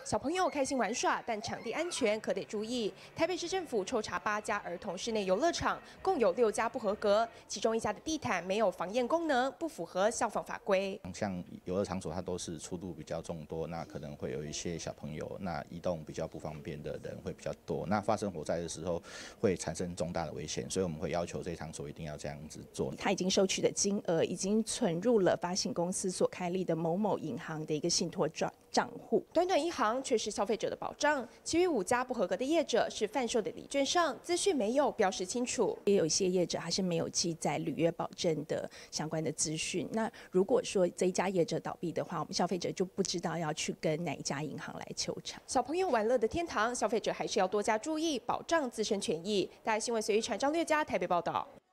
小朋友开心玩耍，但场地安全可得注意。台北市政府抽查8家儿童室内游乐场，共有6家不合格，其中1家的地毯没有防焰功能，不符合消防法规。 像游乐场所，它都是出入比较众多，那可能会有一些小朋友，那移动比较不方便的人会比较多。那发生火灾的时候，会产生重大的危险，所以我们会要求这场所一定要这样子做。 他已经收取的金额已经存入了发行公司所开立的某某银行的一个信托账户。 短短1行却是消费者的保障，其余5家不合格的业者是贩售的礼券上资讯没有标示清楚， 也有一些业者还是没有记载履约保证的相关的资讯。那如果说这一家业者倒闭的话，我们消费者就不知道要去跟哪一家银行来求偿。 小朋友玩乐的天堂，消费者还是要多加注意，保障自身权益。大爱新闻随遇传张略家台北报道。